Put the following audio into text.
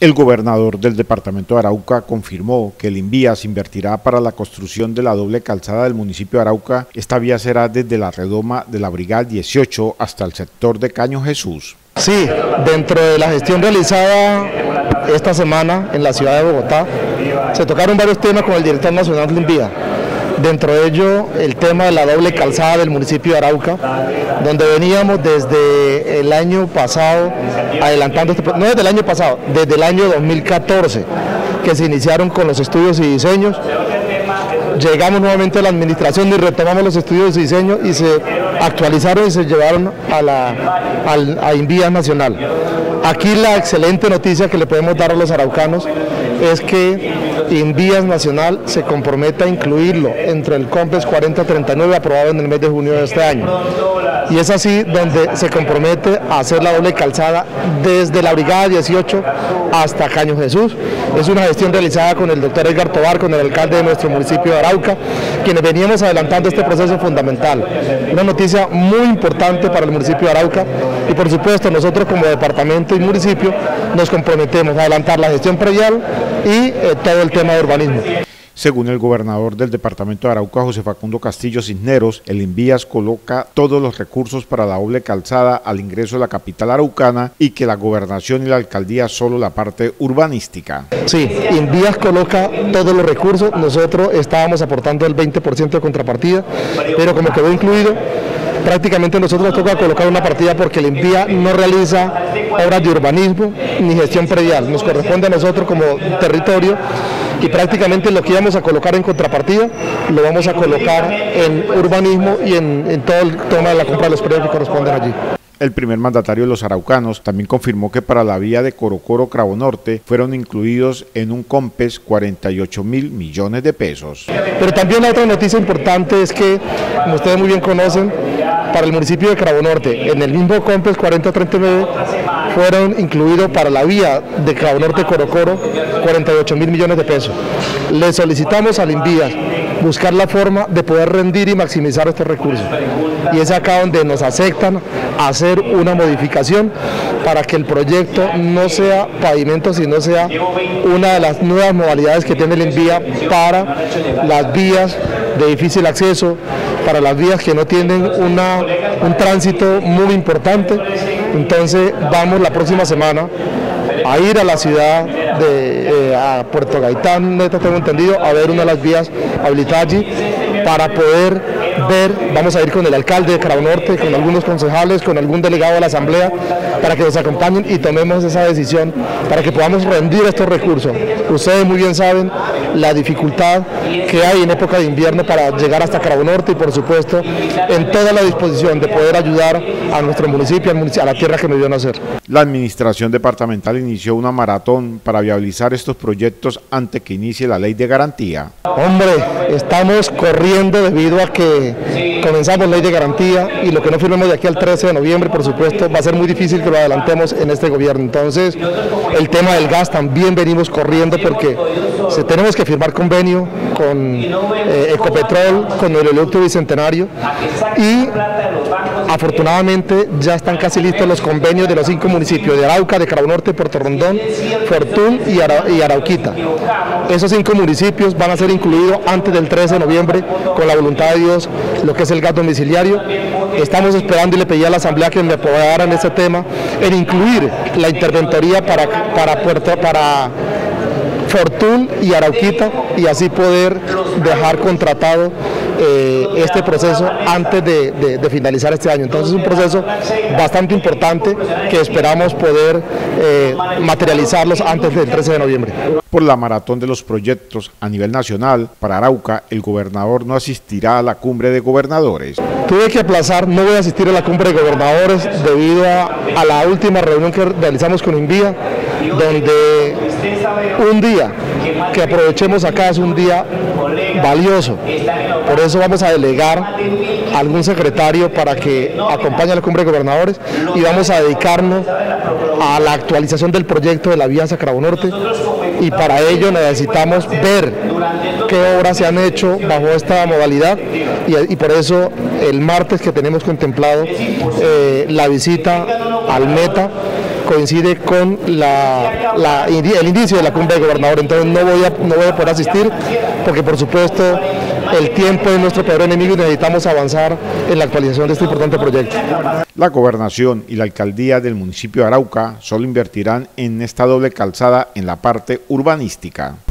El gobernador del departamento de Arauca confirmó que el Invías invertirá para la construcción de la doble calzada del municipio de Arauca. Esta vía será desde la redoma de la Brigada 18 hasta el sector de Caño Jesús. Sí, dentro de la gestión realizada esta semana en la ciudad de Bogotá, se tocaron varios temas con el director nacional del Invías. Dentro de ello, el tema de la doble calzada del municipio de Arauca, donde veníamos desde el año pasado adelantando, no desde el año pasado, desde el año 2014, que se iniciaron con los estudios y diseños. Llegamos nuevamente a la administración y retomamos los estudios y diseños y se actualizaron y se llevaron a Invías Nacional. Aquí la excelente noticia que le podemos dar a los araucanos es que Invías Nacional se compromete a incluirlo entre el COMPES 4039 aprobado en el mes de junio de este año. Y es así donde se compromete a hacer la doble calzada desde la Brigada 18 hasta Caño Jesús. Es una gestión realizada con el doctor Edgar Tobar, con el alcalde de nuestro municipio de Arauca, quienes veníamos adelantando este proceso fundamental. Una noticia muy importante para el municipio de Arauca y por supuesto nosotros como departamento y municipio nos comprometemos a adelantar la gestión predial y todo el tema de urbanismo. Según el gobernador del departamento de Arauca, José Facundo Castillo Cisneros, el Invías coloca todos los recursos para la doble calzada al ingreso de la capital araucana y que la gobernación y la alcaldía solo la parte urbanística. Sí, Invías coloca todos los recursos, nosotros estábamos aportando el 20% de contrapartida, pero como quedó incluido, prácticamente nosotros nos toca colocar una partida porque el Invías no realiza obras de urbanismo ni gestión predial, nos corresponde a nosotros como territorio y prácticamente lo que íbamos a colocar en contrapartida lo vamos a colocar en urbanismo y en todo el tema de la compra de los predios que corresponden allí. El primer mandatario de los araucanos también confirmó que para la vía de Corocoro-Cravo Norte fueron incluidos en un COMPES 48.000 millones de pesos. Pero también la otra noticia importante es que, como ustedes muy bien conocen, para el municipio de Cravo Norte, en el mismo COMPES 4039 fueron incluidos para la vía de Cravo Norte Corocoro 48.000 millones de pesos. Le solicitamos al Invías buscar la forma de poder rendir y maximizar estos recursos. Y es acá donde nos aceptan hacer una modificación para que el proyecto no sea pavimento, sino sea una de las nuevas modalidades que tiene el Invías para las vías de difícil acceso, para las vías que no tienen un tránsito muy importante. Entonces vamos la próxima semana a ir a la ciudad a Puerto Gaitán, tengo entendido, a ver una de las vías habilitadas allí para poder ver, vamos a ir con el alcalde de Cravo Norte, con algunos concejales, con algún delegado de la asamblea, para que nos acompañen y tomemos esa decisión para que podamos rendir estos recursos. Ustedes muy bien saben la dificultad que hay en época de invierno para llegar hasta Cravo Norte y por supuesto en toda la disposición de poder ayudar a nuestro municipio, a la tierra que nos dio nacer. La administración departamental inició una maratón para viabilizar estos proyectos antes que inicie la ley de garantía. Hombre, estamos corriendo debido a que comenzamos ley de garantía y lo que no firmemos de aquí al 13 de noviembre, por supuesto, va a ser muy difícil que lo adelantemos en este gobierno. Entonces, el tema del gas también venimos corriendo porque tenemos que firmar convenio con Ecopetrol, con el oleoducto Bicentenario y afortunadamente ya están casi listos los convenios de los 5 municipios de Arauca, de Cravo Norte, Puerto Rondón, Fortún y Arauquita. Esos 5 municipios van a ser incluidos antes del 13 de noviembre con la voluntad de Dios, lo que es el gas domiciliario. Estamos esperando y le pedí a la asamblea que me apoyara en este tema, en incluir la interventoría para Fortún y Arauquita y así poder dejar contratado este proceso antes de finalizar este año. Entonces es un proceso bastante importante que esperamos poder materializarlos antes del 13 de noviembre. Por la maratón de los proyectos a nivel nacional, para Arauca, el gobernador no asistirá a la cumbre de gobernadores. Tuve que aplazar, no voy a asistir a la cumbre de gobernadores debido a la última reunión que realizamos con Invías, donde un día que aprovechemos acá es un día valioso. Por eso vamos a delegar a algún secretario para que acompañe a la cumbre de gobernadores y vamos a dedicarnos a la actualización del proyecto de la vía hacia Cravo Norte y para ello necesitamos ver qué obras se han hecho bajo esta modalidad y por eso el martes que tenemos contemplado la visita al Meta coincide con el inicio de la cumbre de gobernador, entonces no voy a poder asistir porque por supuesto el tiempo es nuestro peor enemigo y necesitamos avanzar en la actualización de este importante proyecto. La gobernación y la alcaldía del municipio de Arauca solo invertirán en esta doble calzada en la parte urbanística.